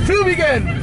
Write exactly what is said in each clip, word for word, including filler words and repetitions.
to begin.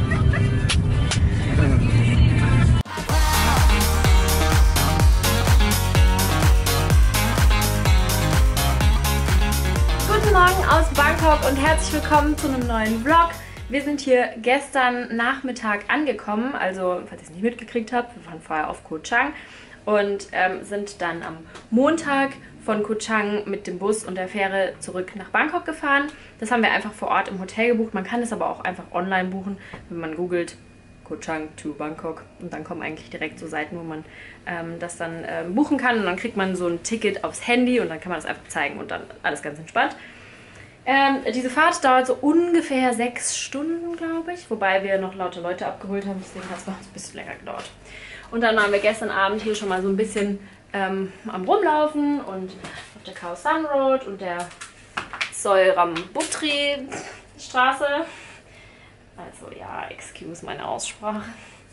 Guten Morgen aus Bangkok und herzlich willkommen zu einem neuen Vlog. Wir sind hier gestern Nachmittag angekommen, also falls ihr es nicht mitgekriegt habt, wir waren vorher auf Koh Chang und ähm, sind dann am Montag von Koh Chang mit dem Bus und der Fähre zurück nach Bangkok gefahren. Das haben wir einfach vor Ort im Hotel gebucht. Man kann es aber auch einfach online buchen, wenn man googelt Koh Chang to Bangkok. Und dann kommen eigentlich direkt so Seiten, wo man ähm, das dann ähm, buchen kann. Und dann kriegt man so ein Ticket aufs Handy und dann kann man das einfach zeigen und dann alles ganz entspannt. Ähm, diese Fahrt dauert so ungefähr sechs Stunden, glaube ich. Wobei wir noch laute Leute abgeholt haben, deswegen hat es noch ein bisschen länger gedauert. Und dann waren wir gestern Abend hier schon mal so ein bisschen ähm, am Rumlaufen und auf der Khao San Road und der Soirambutri Straße. Also ja, excuse meine Aussprache.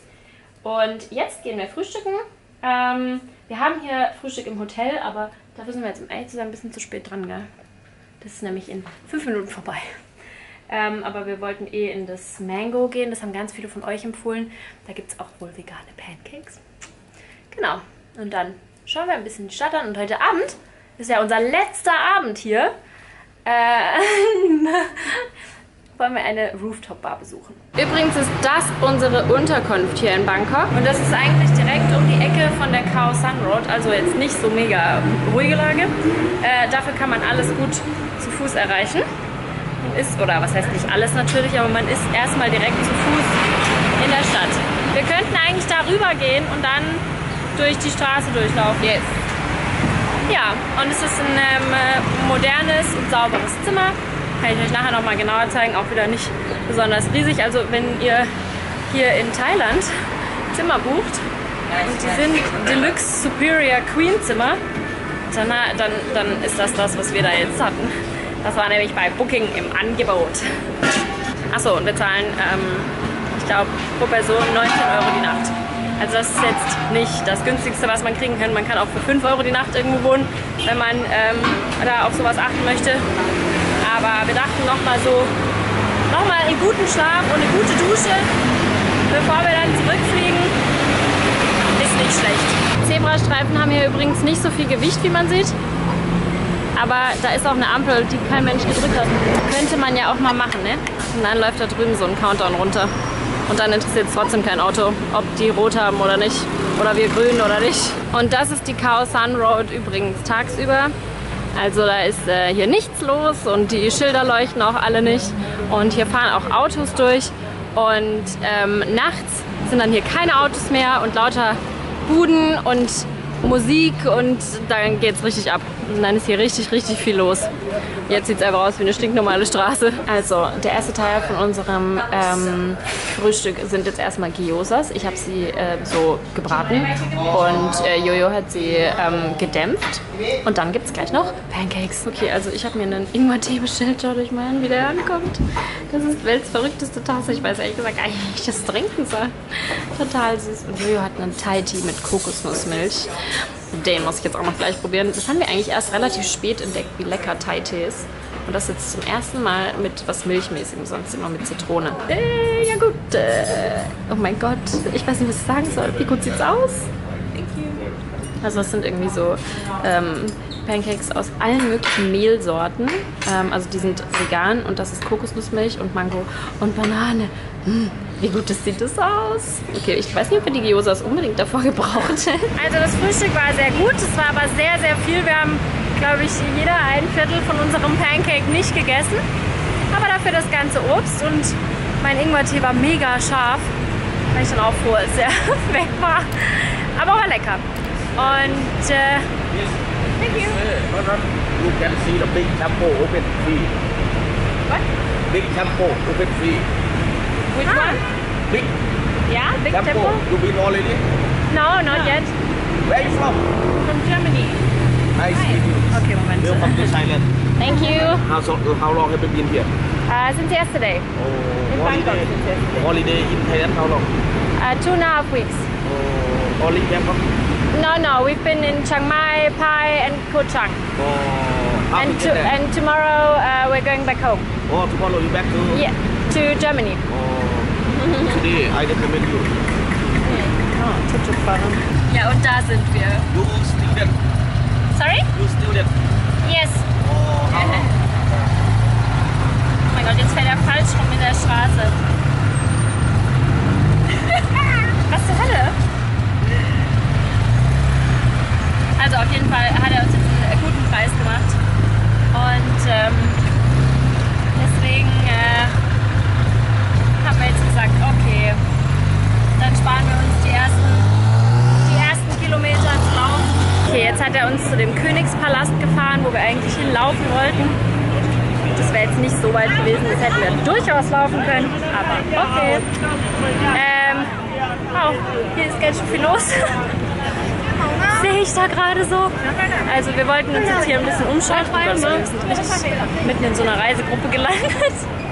Und jetzt gehen wir frühstücken. Ähm, wir haben hier Frühstück im Hotel, aber dafür sind wir jetzt um ehrlich zu sein ein bisschen zu spät dran, gell? Das ist nämlich in fünf Minuten vorbei. Ähm, aber wir wollten eh in das Mango gehen. Das haben ganz viele von euch empfohlen. Da gibt es auch wohl vegane Pancakes. Genau. Und dann schauen wir ein bisschen die Stadt an. Und heute Abend ist ja unser letzter Abend hier. Äh, wollen wir eine Rooftop-Bar besuchen. Übrigens ist das unsere Unterkunft hier in Bangkok. Und das ist eigentlich direkt um die Ecke von der Khao San Road. Also jetzt nicht so mega ruhige Lage. Äh, dafür kann man alles gut zu Fuß erreichen. Ist, oder was heißt nicht alles natürlich, aber man ist erstmal direkt zu Fuß in der Stadt. Wir könnten eigentlich darüber gehen und dann durch die Straße durchlaufen. Yes. Ja, und es ist ein ähm, modernes und sauberes Zimmer. Kann ich euch nachher nochmal genauer zeigen, auch wieder nicht besonders riesig. Also wenn ihr hier in Thailand Zimmer bucht und die sind Deluxe Superior Queen Zimmer, dann, dann, dann ist das das, was wir da jetzt hatten. Das war nämlich bei Booking im Angebot. Achso, und wir zahlen, ähm, ich glaube, pro Person neunzehn Euro die Nacht. Also das ist jetzt nicht das günstigste, was man kriegen kann. Man kann auch für fünf Euro die Nacht irgendwo wohnen, wenn man ähm, da auf sowas achten möchte. Aber wir dachten nochmal so, nochmal einen guten Schlaf und eine gute Dusche, bevor wir dann zurückfliegen, ist nicht schlecht. Zebrastreifen haben hier übrigens nicht so viel Gewicht, wie man sieht. Aber da ist auch eine Ampel, die kein Mensch gedrückt hat. Könnte man ja auch mal machen, ne? Und dann läuft da drüben so ein Countdown runter. Und dann interessiert es trotzdem kein Auto, ob die rot haben oder nicht. Oder wir grün oder nicht. Und das ist die Khao San Road übrigens tagsüber. Also da ist äh, hier nichts los und die Schilder leuchten auch alle nicht. Und hier fahren auch Autos durch. Und ähm, nachts sind dann hier keine Autos mehr und lauter Buden und Musik und dann geht's richtig ab. Und dann ist hier richtig, richtig viel los. Jetzt sieht es einfach aus wie eine stinknormale Straße. Also, der erste Teil von unserem ähm, Frühstück sind jetzt erstmal Gyozas. Ich habe sie äh, so gebraten und äh, Jojo hat sie ähm, gedämpft. Und dann gibt es gleich noch Pancakes. Okay, also ich habe mir einen Ingwer-Tee bestellt. Schaut euch mal an, wie der ankommt. Das ist Welts verrückteste Tasse. Ich weiß ehrlich gesagt gar nicht, wie ich das trinken soll. Total süß. Und Jojo hat einen Thai-Tee mit Kokosnussmilch. Den muss ich jetzt auch noch gleich probieren. Das haben wir eigentlich erst relativ spät entdeckt, wie lecker Thai-Tee ist. Und das jetzt zum ersten Mal mit was Milchmäßigem, sonst immer mit Zitrone. Äh, ja gut. Äh, oh mein Gott. Ich weiß nicht, was ich sagen soll. Wie gut sieht's aus? Thank you. Also das sind irgendwie so ähm, Pancakes aus allen möglichen Mehlsorten. Ähm, also die sind vegan und das ist Kokosnussmilch und Mango und Banane. Mmh. Wie gut das sieht das aus. Okay, ich weiß nicht, ob wir die Gyozas unbedingt davor gebraucht hätten. Also das Frühstück war sehr gut. Es war aber sehr, sehr viel. Wir haben, glaube ich, jeder ein Viertel von unserem Pancake nicht gegessen. Aber dafür das ganze Obst und mein Ingwertee war mega scharf. Weil ich dann auch froh, als er weg war. Aber war lecker. Und äh, thank you. You can see the big temple open free. What? Big temple open free. Which ah. one? Big Yeah, big temple. temple. You been already? No, not yet. Where are you from? From Germany. Nice to meet you. Okay, moment. Welcome to Thailand. Thank you. How, so, how long have you been here? Uh, since yesterday. Oh, In holiday. Bangkok since yesterday. Holiday in Thailand, how long? Uh, two and a half weeks. Oh, only Bangkok? No, no, we've been in Chiang Mai, Pai and Koh Chang. Oh, how And, to to, get there? and tomorrow uh, we're going back home. Oh, tomorrow you back to? Yeah. to Germany. Oh, today I recommend you. Oh, Tuk-Tuk-Fahrer. Ja, und da sind wir. You student. Sorry? You student. Yes. Oh, how long? Oh mein Gott, jetzt fährt er falsch rum in der Straße. Was zur Hölle? Also auf jeden Fall hat er uns jetzt einen guten Preis gemacht. Und ähm, deswegen äh, haben wir jetzt gesagt, okay, dann sparen wir uns die ersten, die ersten Kilometer zu laufen. Okay, jetzt hat er uns zu dem Königspalast gefahren, wo wir eigentlich hinlaufen wollten. Das wäre jetzt nicht so weit gewesen, das hätten wir durchaus laufen können, aber okay. Ähm, wow, hier ist ganz schön viel los. Sehe ich da gerade so. Also wir wollten uns jetzt hier ein bisschen umschauen. Wir sind richtig mitten in so einer Reisegruppe gelandet.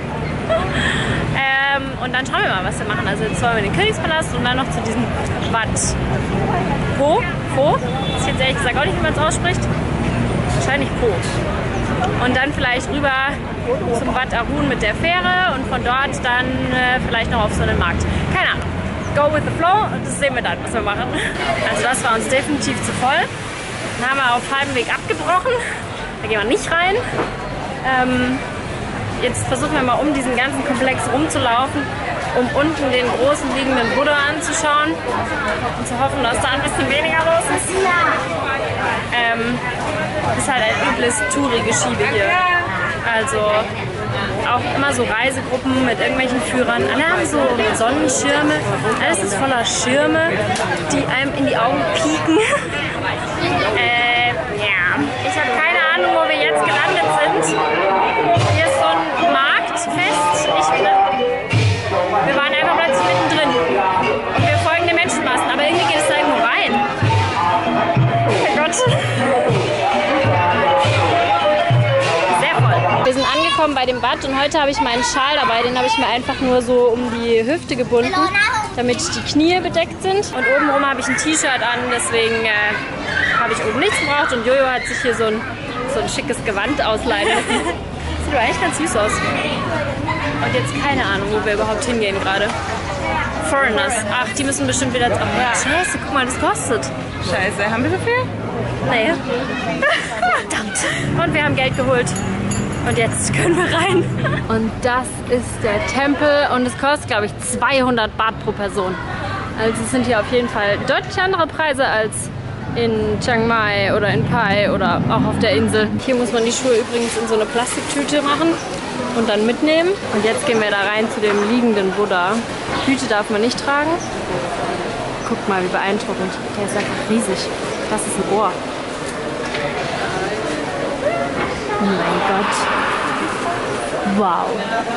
ähm, und dann schauen wir mal, was wir machen. Also jetzt wollen wir in den Königspalast und dann noch zu diesem Wat Po. Po. Das ist jetzt ehrlich gesagt auch nicht, wie man es ausspricht. Wahrscheinlich Po. Und dann vielleicht rüber zum Wat Arun mit der Fähre und von dort dann äh, vielleicht noch auf so einen Markt. Keine Ahnung. Go with the flow und das sehen wir dann, was wir machen. Also das war uns definitiv zu voll. Dann haben wir auf halbem Weg abgebrochen. Da gehen wir nicht rein. Ähm, jetzt versuchen wir mal um diesen ganzen Komplex rumzulaufen, um unten den großen liegenden Buddha anzuschauen und zu hoffen, dass da ein bisschen weniger los ist. Ähm, ist halt ein übles Touri-Geschiebe hier. Also auch immer so Reisegruppen mit irgendwelchen Führern. Alle haben so Sonnenschirme. Alles ist voller Schirme, die einem in die Augen pieken. äh, ja. Ich habe keine Ahnung, wo wir jetzt gelandet sind. Hier ist so ein Marktfest. Ich, wir waren einfach plötzlich mittendrin. Und wir folgen den Menschenmassen. Aber irgendwie geht es da irgendwo rein. Oh mein Gott. Wir sind angekommen bei dem Bad und heute habe ich meinen Schal dabei, den habe ich mir einfach nur so um die Hüfte gebunden, damit die Knie bedeckt sind. Und obenrum habe ich ein T-Shirt an, deswegen äh, habe ich oben nichts gebraucht und Jojo hat sich hier so ein, so ein schickes Gewand ausleihen lassen. Sieht aber eigentlich ganz süß aus. Und jetzt keine Ahnung, wo wir überhaupt hingehen gerade. Foreigners. Ach, die müssen bestimmt wieder... Ach, scheiße, guck mal, das kostet. Scheiße, haben wir so viel? Nee. Verdammt. Und wir haben Geld geholt. Und jetzt können wir rein. Und das ist der Tempel und es kostet, glaube ich, zweihundert Baht pro Person. Also es sind hier auf jeden Fall deutlich andere Preise als in Chiang Mai oder in Pai oder auch auf der Insel. Hier muss man die Schuhe übrigens in so eine Plastiktüte machen und dann mitnehmen. Und jetzt gehen wir da rein zu dem liegenden Buddha. Hüte darf man nicht tragen. Guckt mal, wie beeindruckend. Der ist einfach riesig. Das ist ein Ohr. Oh mein Gott. Wow.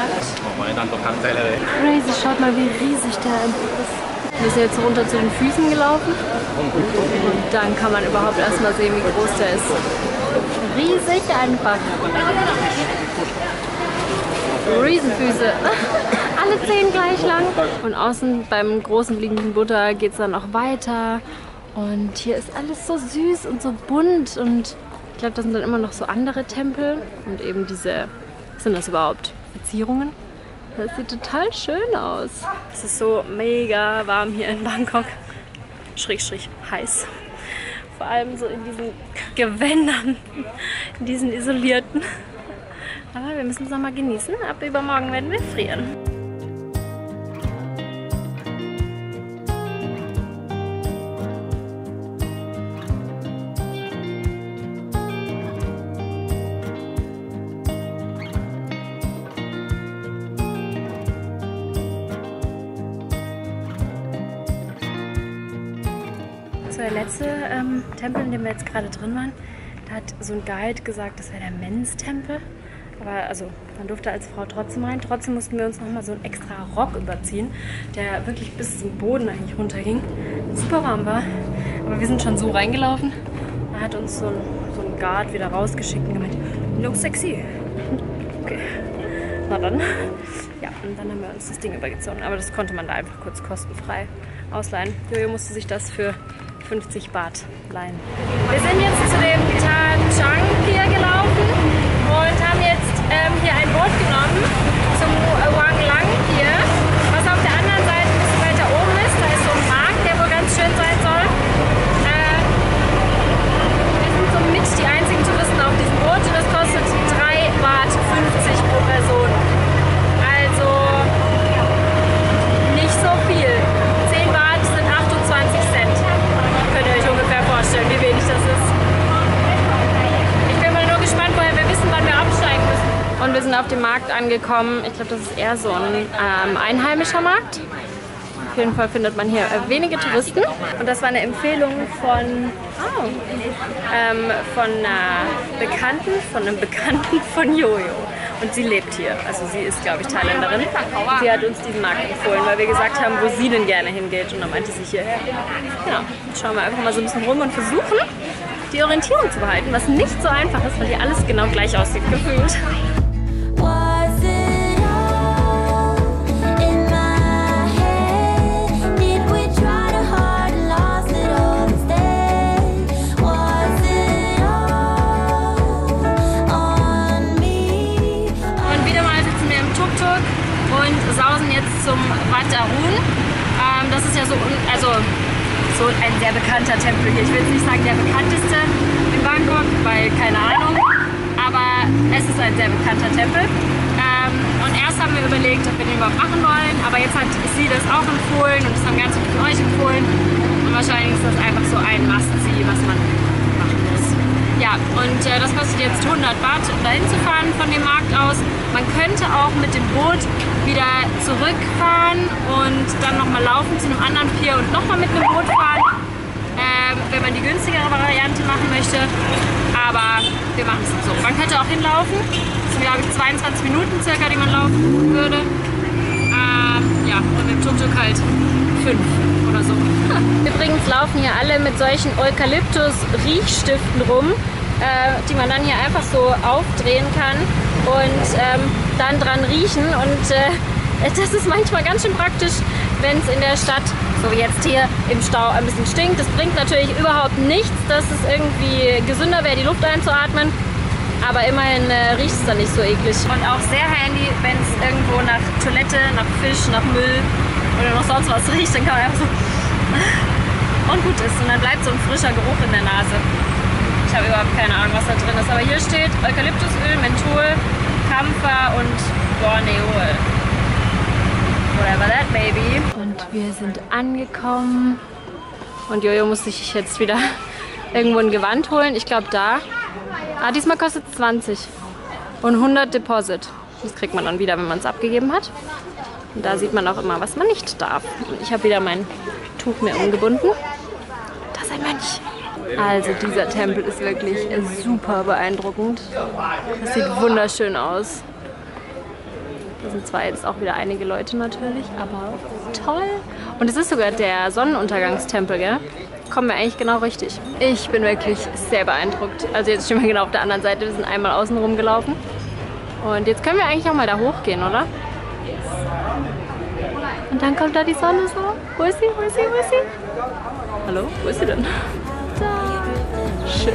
Crazy, schaut mal, wie riesig der einfach ist. Wir sind jetzt runter zu den Füßen gelaufen. Und dann kann man überhaupt erstmal sehen, wie groß der ist. Riesig einfach. Riesenfüße. Alle zehn gleich lang. Und außen beim großen liegenden Buddha geht es dann noch weiter. Und hier ist alles so süß und so bunt. Und ich glaube, das sind dann immer noch so andere Tempel. Und eben diese, was sind das überhaupt? Verzierungen? Das sieht total schön aus. Es ist so mega warm hier in Bangkok. Schräg, schräg heiß. Vor allem so in diesen Gewändern, in diesen isolierten. Aber wir müssen es noch mal genießen. Ab übermorgen werden wir frieren. Der letzte ähm, Tempel, in dem wir jetzt gerade drin waren, da hat so ein Guide gesagt, das wäre der Men's-Tempel. Aber also, man durfte als Frau trotzdem rein. Trotzdem mussten wir uns nochmal so einen extra Rock überziehen, der wirklich bis zum Boden eigentlich runterging. Super warm war. Aber wir sind schon so reingelaufen. Da hat uns so ein, so ein Guard wieder rausgeschickt und gemeint, no sexy. Okay, na dann. Ja, und dann haben wir uns das Ding übergezogen. Aber das konnte man da einfach kurz kostenfrei ausleihen. Jojo musste sich das für fünfzig Baht leihen. Wir sind jetzt zu dem Ta Chang Pier gelaufen und haben jetzt ähm, hier ein Boot genommen zum Wang Lang. wir auf dem Markt angekommen. Ich glaube, das ist eher so ein ähm, einheimischer Markt. Auf jeden Fall findet man hier äh, wenige Touristen. Und das war eine Empfehlung von, oh, ähm, von einer Bekannten, von einem Bekannten von Jojo. Und sie lebt hier. Also sie ist, glaube ich, Thailänderin. Sie hat uns diesen Markt empfohlen, weil wir gesagt haben, wo sie denn gerne hingeht. Und dann meinte sie hierher. Genau. Jetzt schauen wir einfach mal so ein bisschen rum und versuchen, die Orientierung zu behalten, was nicht so einfach ist, weil hier alles genau gleich aussieht, gefühlt. Und sausen jetzt zum Wat Arun. Ähm, das ist ja so, also, so ein sehr bekannter Tempel hier. Ich will jetzt nicht sagen der bekannteste in Bangkok, weil keine Ahnung, aber es ist ein sehr bekannter Tempel. Ähm, und erst haben wir überlegt, ob wir den überhaupt machen wollen, aber jetzt hat sie das auch empfohlen und das haben ganz viele von euch empfohlen. Und wahrscheinlich ist das einfach so ein Must-See, was man machen muss. Ja, und äh, das kostet jetzt hundert Baht, um dahin zu fahren von dem Markt aus. Man könnte auch mit dem Boot wieder zurückfahren und dann nochmal laufen zu einem anderen Pier und nochmal mit dem Boot fahren, äh, wenn man die günstigere Variante machen möchte. Aber wir machen es so. Man könnte auch hinlaufen. Das sind, glaube ich, zweiundzwanzig Minuten circa, die man laufen würde. Ähm, ja, und mit dem Tuk-Tuk halt fünf oder so. Übrigens laufen hier alle mit solchen Eukalyptus-Riechstiften rum, äh, die man dann hier einfach so aufdrehen kann und ähm, dann dran riechen. Und äh, das ist manchmal ganz schön praktisch, wenn es in der Stadt, so wie jetzt hier im Stau, ein bisschen stinkt. Das bringt natürlich überhaupt nichts, dass es irgendwie gesünder wäre, die Luft einzuatmen. Aber immerhin äh, riecht es dann nicht so eklig. Und auch sehr handy, wenn es irgendwo nach Toilette, nach Fisch, nach Müll oder noch sonst was riecht, dann kann man einfach so und gut ist. Und dann bleibt so ein frischer Geruch in der Nase. Ich habe überhaupt keine Ahnung, was da drin ist. Aber hier steht Eukalyptusöl, Menthol, Kampfer und Borneol. Whatever that, baby. Und wir sind angekommen. Und Jojo muss sich jetzt wieder irgendwo ein Gewand holen. Ich glaube da. Ah, diesmal kostet es zwanzig. Und hundert Deposit. Das kriegt man dann wieder, wenn man es abgegeben hat. Und da sieht man auch immer, was man nicht darf. Und ich habe wieder mein Tuch mir umgebunden. Da ist ein Mönch. Also dieser Tempel ist wirklich super beeindruckend. Das sieht wunderschön aus. Da sind zwar jetzt auch wieder einige Leute natürlich, aber toll. Und es ist sogar der Sonnenuntergangstempel, gell? Kommen wir eigentlich genau richtig. Ich bin wirklich sehr beeindruckt. Also jetzt stehen wir genau auf der anderen Seite. Wir sind einmal außen rum gelaufen. Und jetzt können wir eigentlich auch mal da hochgehen, oder? Und dann kommt da die Sonne so. Wo ist sie? Wo ist sie? Wo ist sie? Hallo? Wo ist sie denn? Da. Schön.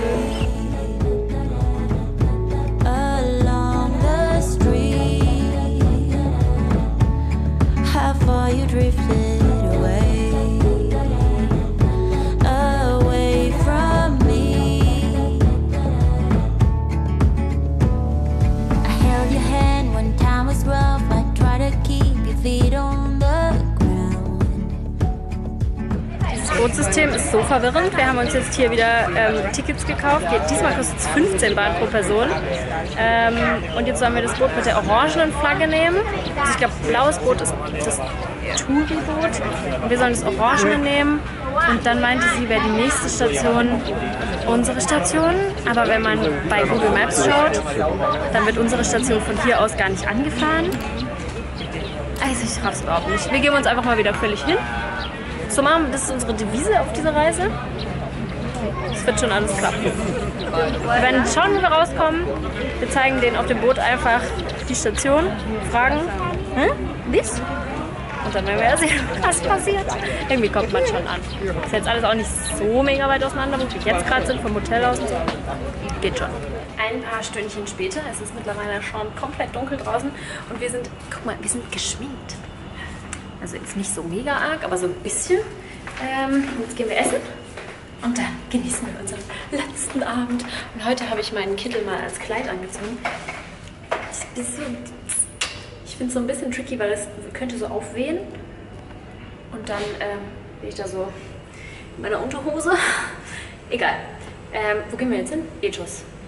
Das Bootsystem ist so verwirrend. Wir haben uns jetzt hier wieder ähm, Tickets gekauft. Diesmal kostet es fünfzehn Baht pro Person. Ähm, und jetzt sollen wir das Boot mit der orangenen Flagge nehmen. Also ich glaube, blaues Boot ist das Touri-Boot. Und wir sollen das orangene nehmen. Und dann meinte sie, wäre die nächste Station unsere Station. Aber wenn man bei Google Maps schaut, dann wird unsere Station von hier aus gar nicht angefahren. Also ich raff's überhaupt nicht. Wir geben uns einfach mal wieder völlig hin. So machen, das ist unsere Devise auf dieser Reise. Es wird schon alles klappen. Wir werden schauen, wie wir rauskommen. Wir zeigen denen auf dem Boot einfach die Station, fragen, hm? Bis? Und dann werden wir ja sehen, was passiert. Irgendwie kommt man schon an. Ist jetzt alles auch nicht so mega weit auseinander, wo wir jetzt gerade sind, vom Hotel aus und so. Geht schon. Ein paar Stündchen später, es ist mittlerweile schon komplett dunkel draußen und wir sind, guck mal, wir sind geschminkt. Also jetzt nicht so mega arg, aber so ein bisschen. Ähm, jetzt gehen wir essen und dann genießen wir unseren letzten Abend. Und heute habe ich meinen Kittel mal als Kleid angezogen. Ich, so, ich finde es so ein bisschen tricky, weil es könnte so aufwehen. Und dann ähm, bin ich da so in meiner Unterhose. Egal. Ähm, wo gehen wir jetzt hin? Ethos.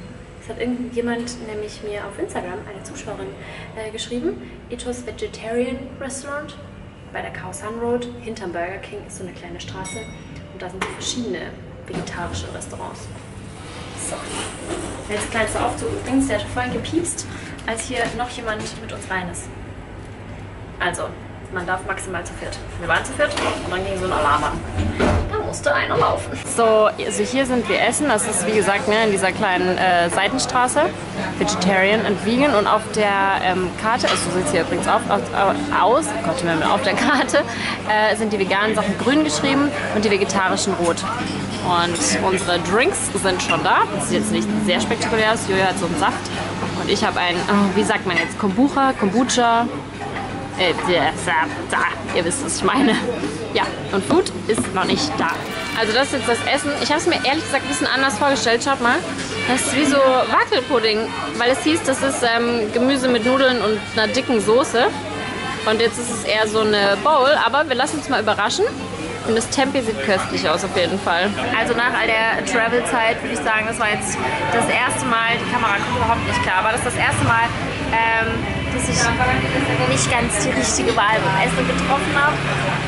Es hat irgendjemand nämlich mir auf Instagram, eine Zuschauerin, äh, geschrieben. Ethos Vegetarian Restaurant bei der Khao San Road. Hinterm Burger King ist so eine kleine Straße. Und da sind so verschiedene vegetarische Restaurants. So. Jetzt kleinster Aufzug übrigens, der hat vorhin gepiepst, als hier noch jemand mit uns rein ist. Also, man darf maximal zu viert. Wir waren zu viert und dann ging so ein Alarm an. Da musste einer laufen. So, also hier sind wir essen. Das ist wie gesagt ne, in dieser kleinen äh, Seitenstraße. Vegetarian and Vegan. Und auf der ähm, Karte, also so sieht es hier übrigens auf, aus, aus oh Gott, auf der Karte äh, sind die veganen Sachen grün geschrieben und die vegetarischen rot. Und unsere Drinks sind schon da. Das sieht jetzt nicht sehr spektakulär aus. Julia hat so einen Saft. Und ich habe einen, oh, wie sagt man jetzt, Kombucha, Kombucha. Äh, da, ihr wisst, was ich meine. Ja, und Food ist noch nicht da. Also das ist jetzt das Essen. Ich habe es mir ehrlich gesagt ein bisschen anders vorgestellt. Schaut mal, das ist wie so Wackelpudding, weil es hieß, das ist ähm, Gemüse mit Nudeln und einer dicken Soße. Und jetzt ist es eher so eine Bowl, aber wir lassen uns mal überraschen. Und das Tempeh sieht köstlich aus, auf jeden Fall. Also nach all der Travel-Zeit würde ich sagen, das war jetzt das erste Mal, die Kamera kommt überhaupt nicht klar, aber das ist das erste Mal, ähm, dass ich nicht ganz die richtige Wahl beim Essen getroffen habe.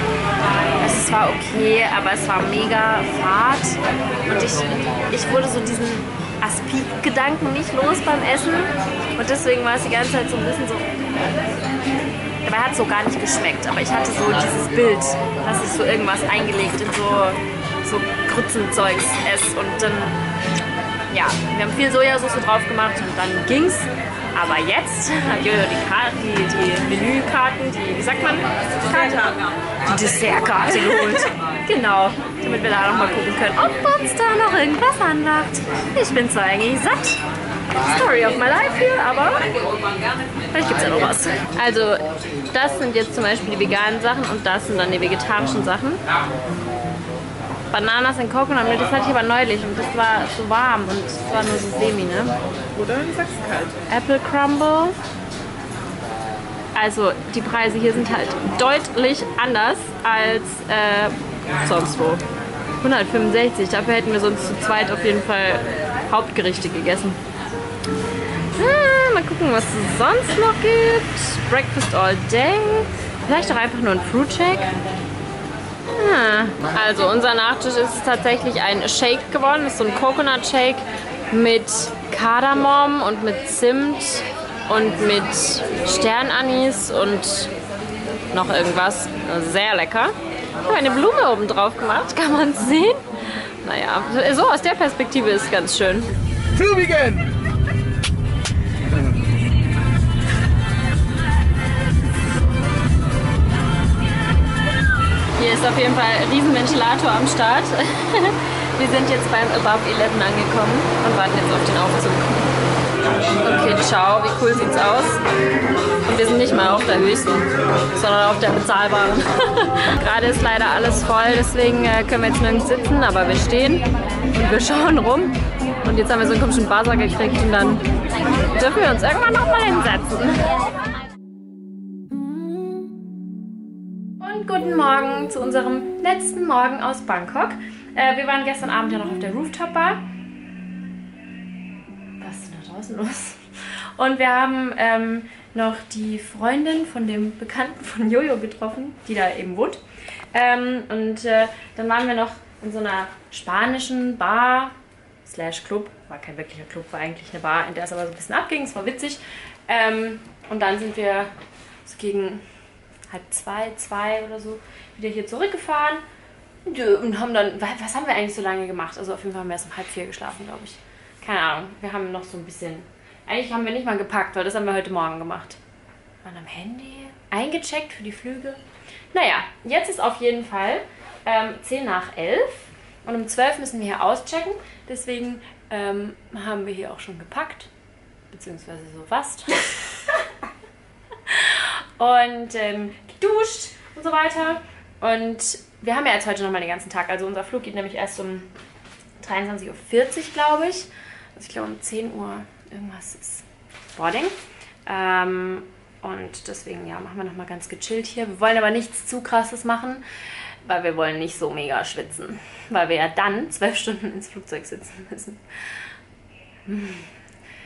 Es war okay, aber es war mega fad. Und ich, ich wurde so diesen Aspik-Gedanken nicht los beim Essen. Und deswegen war es die ganze Zeit so ein bisschen so... Dabei hat es so gar nicht geschmeckt, aber ich hatte so dieses Bild, dass ich so irgendwas eingelegt in so, so Grützenzeugs esse und dann, ja, wir haben viel Sojasauce drauf gemacht und dann ging's. Aber jetzt hat Jojo die, Karte, die, die Menükarten, die, wie sagt man? Karte, die Dessertkarte geholt. Genau, damit wir da nochmal gucken können, ob uns da noch irgendwas anlacht. Ich bin zwar eigentlich satt. Story of my life hier, aber vielleicht gibt es ja noch was. Also, das sind jetzt zum Beispiel die veganen Sachen und das sind dann die vegetarischen Sachen. Bananas in Coconut Milk, das hatte ich aber neulich und das war so warm und es war nur so semi, ne? Oder in Sachsen-Kalt. Apple Crumble. Also, die Preise hier sind halt deutlich anders als äh, sonst wo. hundertfünfundsechzig, dafür hätten wir sonst zu zweit auf jeden Fall Hauptgerichte gegessen. Ah, mal gucken, was es sonst noch gibt. Breakfast all day. Vielleicht auch einfach nur ein Fruit Shake. Ah, also unser Nachtisch ist tatsächlich ein Shake geworden. Das ist so ein Coconut Shake mit Kardamom und mit Zimt und mit Sternanis und noch irgendwas. Sehr lecker. Ich habe eine Blume oben drauf gemacht. Kann man es sehen? Naja, so aus der Perspektive ist es ganz schön. True vegan! Hier ist auf jeden Fall ein riesen Ventilator am Start. Wir sind jetzt beim Above elf angekommen und warten jetzt auf den Aufzug. Okay, ciao, wie cool sieht's aus. Und wir sind nicht mal auf der höchsten, sondern auf der bezahlbaren. Gerade ist leider alles voll, deswegen können wir jetzt nirgends sitzen, aber wir stehen und wir schauen rum. Und jetzt haben wir so einen komischen Buzzer gekriegt und dann dürfen wir uns irgendwann noch mal hinsetzen. Guten Morgen zu unserem letzten Morgen aus Bangkok. Äh, wir waren gestern Abend ja noch auf der Rooftop Bar. Was ist denn da draußen los? Und wir haben ähm, noch die Freundin von dem Bekannten von Jojo getroffen, die da eben wohnt. Ähm, und äh, dann waren wir noch in so einer spanischen Bar slash Club. War kein wirklicher Club, war eigentlich eine Bar, in der es aber so ein bisschen abging. Es war witzig. Ähm, und dann sind wir so gegen halb zwei, zwei oder so, wieder hier zurückgefahren und haben dann, was haben wir eigentlich so lange gemacht? Also auf jeden Fall haben wir erst um halb vier geschlafen, glaube ich. Keine Ahnung, wir haben noch so ein bisschen, eigentlich haben wir nicht mal gepackt, weil das haben wir heute Morgen gemacht. Waren am Handy, eingecheckt für die Flüge. Naja, jetzt ist auf jeden Fall ähm, zehn nach elf und um zwölf müssen wir hier auschecken, deswegen ähm, haben wir hier auch schon gepackt, beziehungsweise so fast. Und ähm, geduscht und so weiter. Und wir haben ja jetzt heute nochmal den ganzen Tag. Also unser Flug geht nämlich erst um dreiundzwanzig Uhr vierzig, glaube ich. Also ich glaube um zehn Uhr irgendwas ist Boarding. Ähm, und deswegen ja, machen wir nochmal ganz gechillt hier. Wir wollen aber nichts zu krasses machen, weil wir wollen nicht so mega schwitzen. Weil wir ja dann zwölf Stunden ins Flugzeug sitzen müssen. Hm.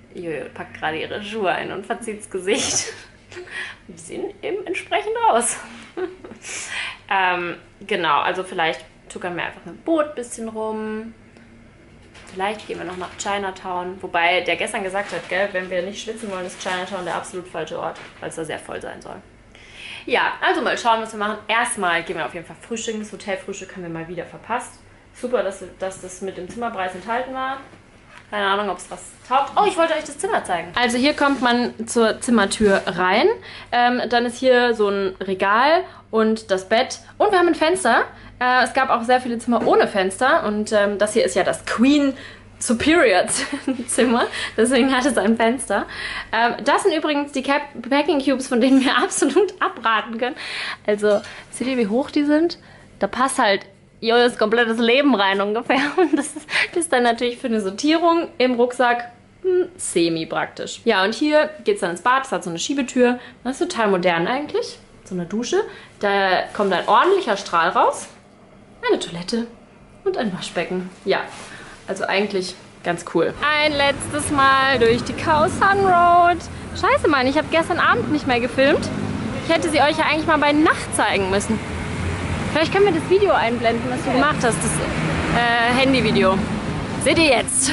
Jojo packt gerade ihre Schuhe ein und verzieht das Gesicht. Die sehen eben entsprechend aus. ähm, genau, also vielleicht tuckern wir einfach mit dem Boot ein bisschen rum. Vielleicht gehen wir noch nach Chinatown. Wobei der gestern gesagt hat, gell, wenn wir nicht schwitzen wollen, ist Chinatown der absolut falsche Ort, weil es da sehr voll sein soll. Ja, also mal schauen, was wir machen. Erstmal gehen wir auf jeden Fall frühstücken. Das Hotelfrühstück haben wir mal wieder verpasst. Super, dass, dass das mit dem Zimmerpreis enthalten war. Keine Ahnung, ob es was taugt. Oh, ich wollte euch das Zimmer zeigen. Also hier kommt man zur Zimmertür rein. Ähm, dann ist hier so ein Regal und das Bett. Und wir haben ein Fenster. Äh, es gab auch sehr viele Zimmer ohne Fenster. Und ähm, das hier ist ja das Queen Superior Zimmer. Deswegen hat es ein Fenster. Ähm, das sind übrigens die Cap Packing Cubes, von denen wir absolut abraten können. Also, seht ihr, wie hoch die sind? Da passt halt Jojos komplettes Leben rein ungefähr. Und das ist, das ist dann natürlich für eine Sortierung im Rucksack hm, semi praktisch. Ja, und hier geht es dann ins Bad. Das hat so eine Schiebetür. Das ist total modern eigentlich. So eine Dusche. Da kommt ein ordentlicher Strahl raus. Eine Toilette und ein Waschbecken. Ja, also eigentlich ganz cool. Ein letztes Mal durch die Khao San Road. Scheiße, Mann, ich habe gestern Abend nicht mehr gefilmt. Ich hätte sie euch ja eigentlich mal bei Nacht zeigen müssen. Vielleicht können wir das Video einblenden, was du gemacht hast, das äh, Handyvideo. Seht ihr jetzt?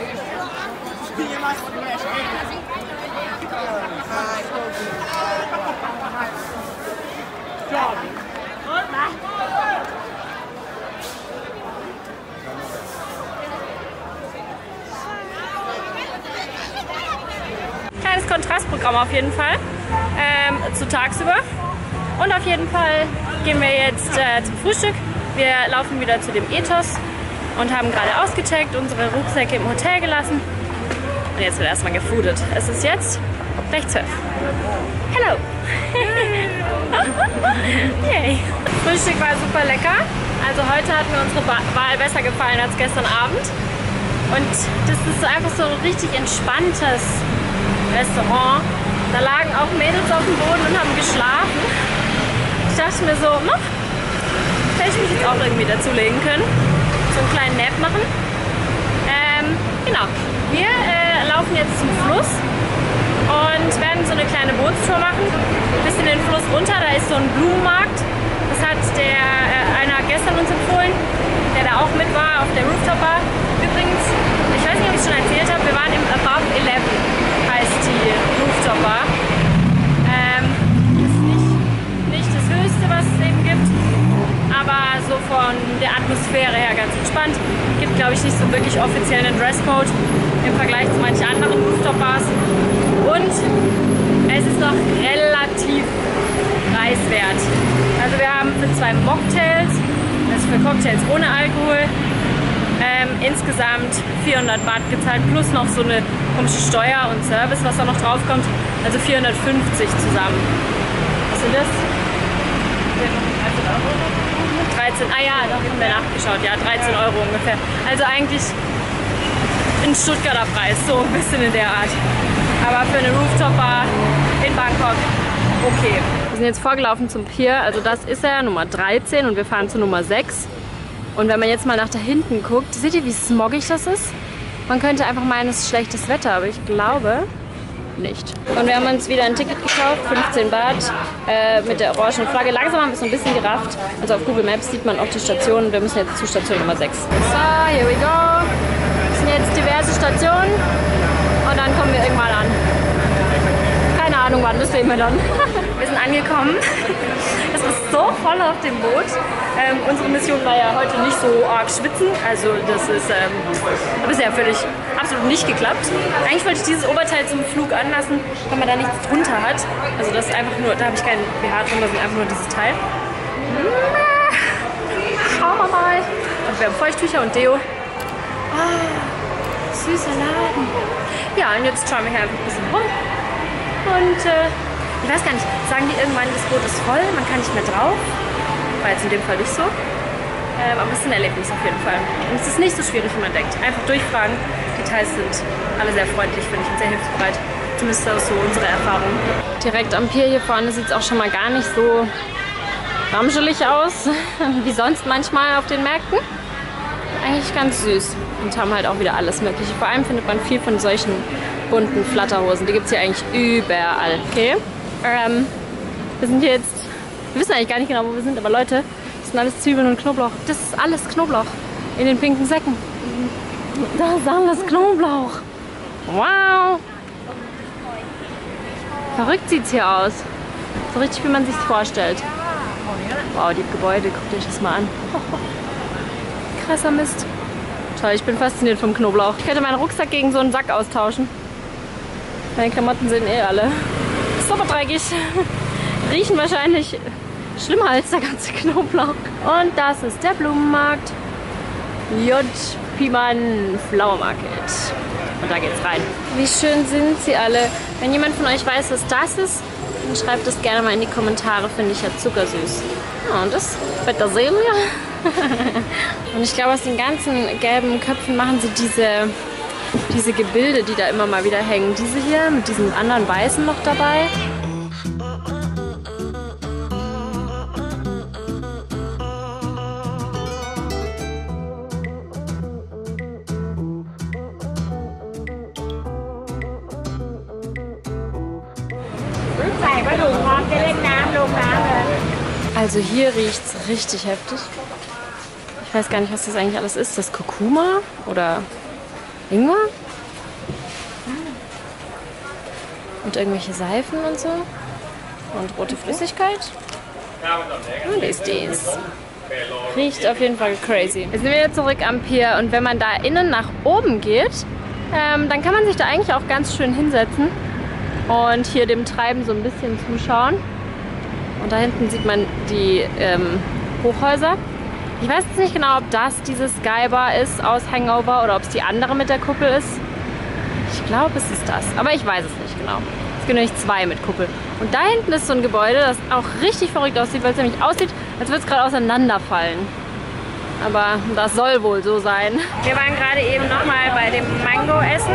Kleines Kontrastprogramm auf jeden Fall ähm, zu tagsüber. Und auf jeden Fall gehen wir jetzt äh, zum Frühstück. Wir laufen wieder zu dem Ethos und haben gerade ausgecheckt, unsere Rucksäcke im Hotel gelassen. Und jetzt wird erstmal gefoodet. Es ist jetzt gleich zwölf. Hello! Yay! Frühstück war super lecker. Also heute hat mir unsere Wahl besser gefallen als gestern Abend. Und das ist einfach so ein richtig entspanntes Restaurant. Da lagen auch Mädels auf dem Boden und haben geschlafen. Ich dachte mir so, no, hätte ich mich jetzt auch irgendwie dazulegen können. So einen kleinen Nap machen. Ähm, genau. Wir äh, laufen jetzt zum Fluss und werden so eine kleine Bootstour machen. Ein bisschen den Fluss runter, da ist so ein Blumenmarkt. Das hat der, äh, einer gestern uns empfohlen, der da auch mit war auf der Rooftop Bar. Übrigens, ich weiß nicht, ob ich es schon erzählt habe, wir waren im Above Eleven, heißt die Rooftop Bar. Ähm, ist nicht, nicht das Höchste, was es eben gibt, aber so von der Atmosphäre her ganz entspannt. Gibt, glaube ich, nicht so wirklich offiziell einen Dresscode im Vergleich zu manchen anderen Rooftop Bars. Und es ist noch relativ preiswert. Also wir haben für zwei Mocktails, also für Cocktails ohne Alkohol, ähm, insgesamt vierhundert Baht gezahlt, plus noch so eine komische Steuer und Service, was da noch drauf kommt. Also vierhundertfünfzig zusammen. Was sind das? dreizehn, ah ja, da haben wir nachgeschaut, ja, dreizehn Euro ungefähr. Also eigentlich ein Stuttgarter Preis, so ein bisschen in der Art. Aber für eine Rooftop-Bar in Bangkok okay. Wir sind jetzt vorgelaufen zum Pier, also das ist ja Nummer dreizehn und wir fahren zu Nummer sechs. Und wenn man jetzt mal nach da hinten guckt, seht ihr, wie smoggig das ist? Man könnte einfach meinen, es ist schlechtes Wetter, aber ich glaube nicht. Und wir haben uns wieder ein Ticket gekauft, fünfzehn Baht, äh, mit der orangen Flagge. Langsam haben wir es ein bisschen gerafft. Also auf Google Maps sieht man auch die Stationen. Wir müssen jetzt zu Station Nummer sechs. So, here we go. Das sind jetzt diverse Stationen und dann kommen wir irgendwann an. Keine Ahnung, wann, das sehen wir dann. Wir sind angekommen. Es ist so voll auf dem Boot. Ähm, unsere Mission war ja heute nicht so arg schwitzen. Also das ist ähm, bisher völlig absolut nicht geklappt. Eigentlich wollte ich dieses Oberteil zum Flug anlassen, weil man da nichts drunter hat. Also das ist einfach nur, da habe ich keinen B H drin, das ist einfach nur dieses Teil. Schauen wir mal. Und wir haben Feuchttücher und Deo. Ah, süßer Laden. Ja, und jetzt schauen wir hier einfach ein bisschen rum. Und äh, ich weiß gar nicht, sagen die irgendwann, das Boot ist voll, man kann nicht mehr drauf? War jetzt in dem Fall nicht so. Ähm, aber es ist ein Erlebnis auf jeden Fall. Und es ist nicht so schwierig, wie man denkt. Einfach durchfragen. Die Thais sind alle sehr freundlich, finde ich, und sehr hilfsbereit. Zumindest aus so unsere Erfahrung. Direkt am Pier hier vorne sieht es auch schon mal gar nicht so ramschelig aus, wie sonst manchmal auf den Märkten. Eigentlich ganz süß. Und haben halt auch wieder alles Mögliche. Vor allem findet man viel von solchen bunten Flatterhosen. Die gibt es hier eigentlich überall. Okay. Ähm, wir sind hier jetzt, wir wissen eigentlich gar nicht genau, wo wir sind, aber Leute, das sind alles Zwiebeln und Knoblauch. Das ist alles Knoblauch in den pinken Säcken. Das ist alles Knoblauch. Wow. Verrückt sieht es hier aus. So richtig, wie man sich vorstellt. Wow, die Gebäude, guckt euch das mal an. Krasser Mist. Toll, ich bin fasziniert vom Knoblauch. Ich könnte meinen Rucksack gegen so einen Sack austauschen. Meine Klamotten sind eh alle super dreckig. Riechen wahrscheinlich schlimmer als der ganze Knoblauch. Und das ist der Blumenmarkt. J. Piemann Flower Market. Und da geht's rein. Wie schön sind sie alle. Wenn jemand von euch weiß, was das ist, dann schreibt es gerne mal in die Kommentare. Finde ich ja zuckersüß. Ja, und das Petersilie. Und ich glaube, aus den ganzen gelben Köpfen machen sie diese, diese Gebilde, die da immer mal wieder hängen. Diese hier mit diesen anderen weißen noch dabei. Also hier riecht es richtig heftig. Ich weiß gar nicht, was das eigentlich alles ist. Das Kurkuma oder Ingwer? Und irgendwelche Seifen und so. Und rote Flüssigkeit. Und ist dies. Riecht auf jeden Fall crazy. Jetzt sind wir wieder zurück am Pier und wenn man da innen nach oben geht, ähm, dann kann man sich da eigentlich auch ganz schön hinsetzen und hier dem Treiben so ein bisschen zuschauen. Und da hinten sieht man die ähm, Hochhäuser. Ich weiß jetzt nicht genau, ob das diese Skybar ist aus Hangover oder ob es die andere mit der Kuppel ist. Ich glaube, es ist das. Aber ich weiß es nicht genau. Es gibt nämlich zwei mit Kuppel. Und da hinten ist so ein Gebäude, das auch richtig verrückt aussieht, weil es nämlich aussieht, als würde es gerade auseinanderfallen. Aber das soll wohl so sein. Wir waren gerade eben nochmal bei dem Mango essen.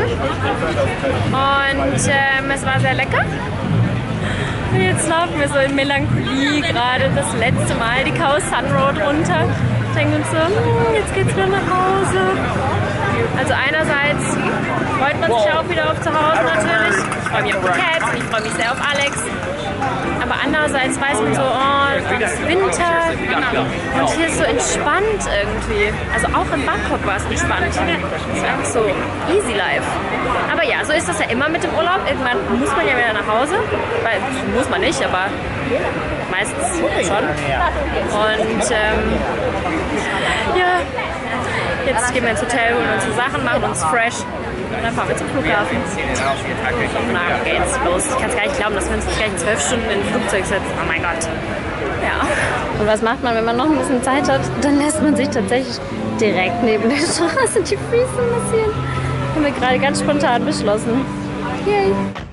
Und ähm, es war sehr lecker. Und jetzt laufen wir so in Melancholie gerade das letzte Mal die Khao San Road runter. Denken uns so, hm, jetzt geht's wieder nach Hause. Also einerseits freut man sich auch wieder auf zu Hause natürlich. Ich freue mich auf die Cats und ich freue mich sehr auf Alex. Aber andererseits weiß man so, oh, es ist Winter und hier ist so entspannt irgendwie. Also auch in Bangkok war es entspannt. Es war einfach so easy life. Aber ja, so ist das ja immer mit dem Urlaub. Irgendwann muss man ja wieder nach Hause. Weil, muss man nicht, aber meistens schon. Und ähm, ja, jetzt gehen wir ins Hotel, holen unsere Sachen, machen uns fresh. Und dann fahren wir zum Flughafen. Und dann geht's los. Ich kann es gar nicht glauben, dass wir uns gleich in zwölf Stunden in ein Flugzeug setzen. Oh mein Gott. Ja. Und was macht man, wenn man noch ein bisschen Zeit hat? Dann lässt man sich tatsächlich direkt neben der Straße die Füße massieren. Haben wir gerade ganz spontan beschlossen. Yay.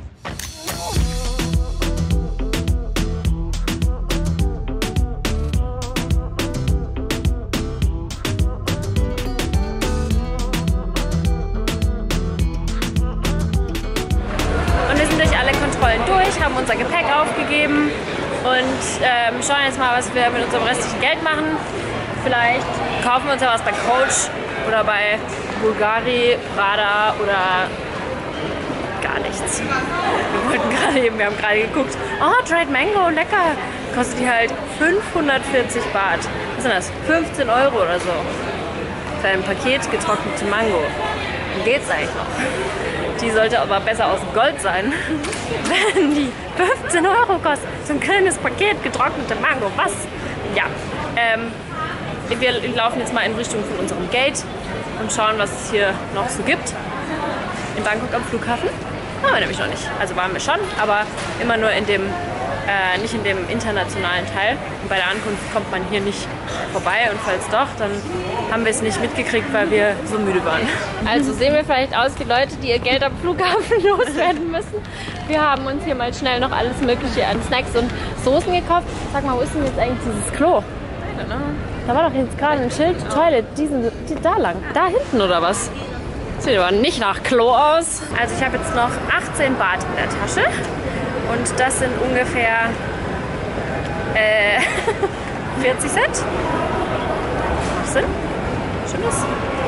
Haben unser Gepäck aufgegeben und ähm, schauen jetzt mal, was wir mit unserem restlichen Geld machen. Vielleicht kaufen wir uns ja was bei Coach oder bei Bulgari, Prada oder gar nichts. Wir wollten gerade eben, wir haben gerade geguckt, oh, Dried Mango, lecker. Kostet die halt fünfhundertvierzig Baht. Was sind das? fünfzehn Euro oder so. Für ein Paket getrocknete Mango. Dann geht's eigentlich noch. Die sollte aber besser aus Gold sein. Wenn die fünfzehn Euro kostet, so ein kleines Paket getrocknete Mango, was? Ja, ähm, wir laufen jetzt mal in Richtung von unserem Gate und schauen, was es hier noch so gibt. In Bangkok am Flughafen. Waren wir nämlich noch nicht. Also waren wir schon, aber immer nur in dem, äh, nicht in dem internationalen Teil. Und bei der Ankunft kommt man hier nicht vorbei. Und falls doch, dann haben wir es nicht mitgekriegt, weil wir so müde waren. Also sehen wir vielleicht aus wie Leute, die ihr Geld am Flughafen loswerden müssen. Wir haben uns hier mal schnell noch alles Mögliche an Snacks und Soßen gekauft. Sag mal, wo ist denn jetzt eigentlich dieses Klo? Da war doch jetzt gerade ein Schild, Toilet, diesen, die, da lang. Da hinten oder was? Sieht aber nicht nach Klo aus. Also ich habe jetzt noch achtzehn Baht in der Tasche. Und das sind ungefähr äh, vierzig Cent. Was sind? Stimmt das?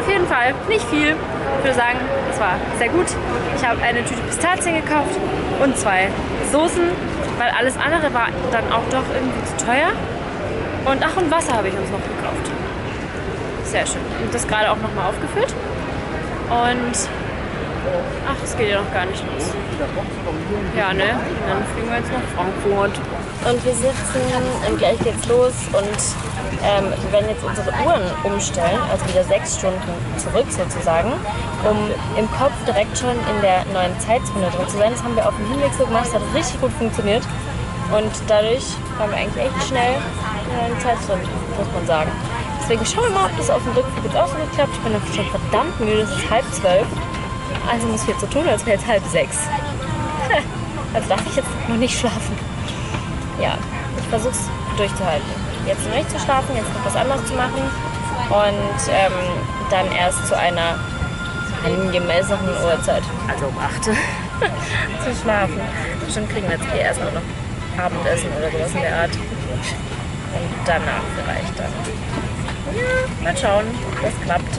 auf jeden Fall nicht viel. Ich würde sagen, es war sehr gut. Ich habe eine Tüte Pistazien gekauft und zwei Soßen, weil alles andere war dann auch doch irgendwie zu teuer. Und ach, und Wasser habe ich uns noch gekauft. Sehr schön. Und das gerade auch nochmal aufgefüllt. Und ach, es geht ja noch gar nicht los. Ja, ne? Dann fliegen wir jetzt nach Frankfurt. Und wir sitzen, ähm, gleich geht's los und ähm, wir werden jetzt unsere Uhren umstellen, also wieder sechs Stunden zurück sozusagen, um im Kopf direkt schon in der neuen Zeitzone drin zu sein. Das haben wir auf dem Hinweg so gemacht, das hat richtig gut funktioniert. Und dadurch waren wir eigentlich echt schnell in der neuen Zeitzone, muss man sagen. Deswegen schauen wir mal, ob das auf dem Rückflug auch so geklappt. Ich bin schon verdammt müde, es ist halb zwölf. Also muss viel zu tun, als wäre jetzt halb sechs. Also darf ich jetzt noch nicht schlafen. Ja, ich versuche es durchzuhalten. Jetzt noch nicht zu schlafen, jetzt noch was anderes zu machen und ähm, dann erst zu einer angemessenen Uhrzeit, also um acht, zu schlafen. Bestimmt kriegen wir jetzt eh erstmal noch Abendessen oder sowas in der Art. Und danach vielleicht dann. Ja, mal schauen, ob das klappt.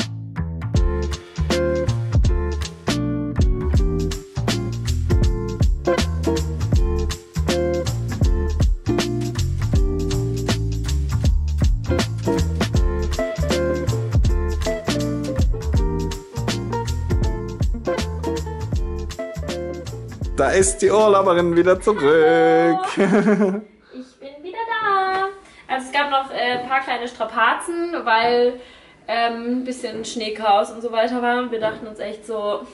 Da ist die Urlauberin wieder zurück. Ich bin wieder da. Also es gab noch äh, ein paar kleine Strapazen, weil ähm, ein bisschen Schneechaos und so weiter war. Und wir dachten uns echt so,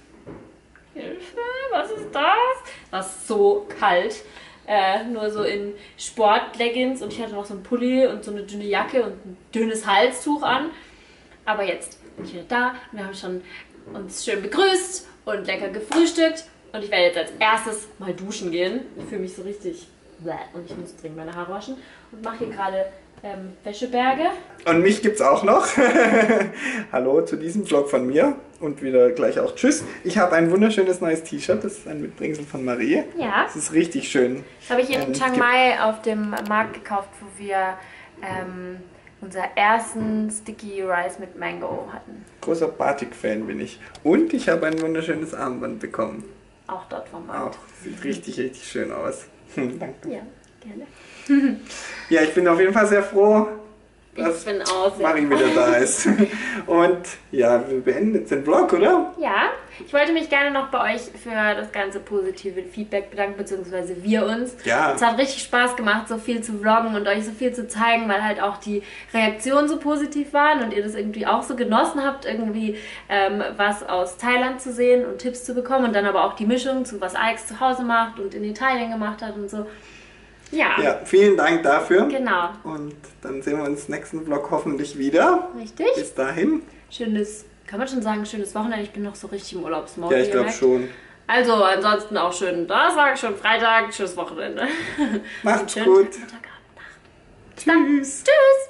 Hilfe, was ist das? War so kalt. Äh, nur so in Sportleggings und ich hatte noch so einen Pulli und so eine dünne Jacke und ein dünnes Halstuch an. Aber jetzt bin ich wieder da und wir haben schon uns schön begrüßt und lecker gefrühstückt. Und ich werde jetzt als erstes mal duschen gehen. Ich fühle mich so richtig bläh und ich muss dringend meine Haare waschen. Und mache hier gerade ähm, Wäscheberge. Und mich gibt's auch noch. Hallo zu diesem Vlog von mir. Und wieder gleich auch tschüss. Ich habe ein wunderschönes neues T-Shirt. Das ist ein Mitbringsel von Marie. Ja. Das ist richtig schön. Das habe ich in Ähm, Chiang Mai auf dem Markt gekauft, wo wir ähm, unser ersten Sticky Rice mit Mango hatten. Großer Batik-Fan bin ich. Und ich habe ein wunderschönes Armband bekommen. Auch dort vom Markt. Auch. Sieht richtig, richtig schön aus. Danke. Ja, gerne. Ja, ich bin auf jeden Fall sehr froh, dass Ich bin auch sehr Marie wieder da ist. Und ja, wir beenden jetzt den Vlog, oder? Ja, ich wollte mich gerne noch bei euch für das ganze positive Feedback bedanken, beziehungsweise wir uns. Ja. Es hat richtig Spaß gemacht, so viel zu vloggen und euch so viel zu zeigen, weil halt auch die Reaktionen so positiv waren und ihr das irgendwie auch so genossen habt, irgendwie ähm, was aus Thailand zu sehen und Tipps zu bekommen und dann aber auch die Mischung zu was Alex zu Hause macht und in Italien gemacht hat und so. Ja. Ja, vielen Dank dafür. Genau. Und dann sehen wir uns im nächsten Vlog hoffentlich wieder. Richtig. Bis dahin. Schönes, kann man schon sagen, schönes Wochenende. Ich bin noch so richtig im Urlaubsmodus. Ja, ich glaube schon. Also, ansonsten auch schönen Donnerstag, schönen Freitag, schönes Wochenende. Macht's schönen gut. Tag, Mittag, Abend, Nacht. Tschüss. Tschüss.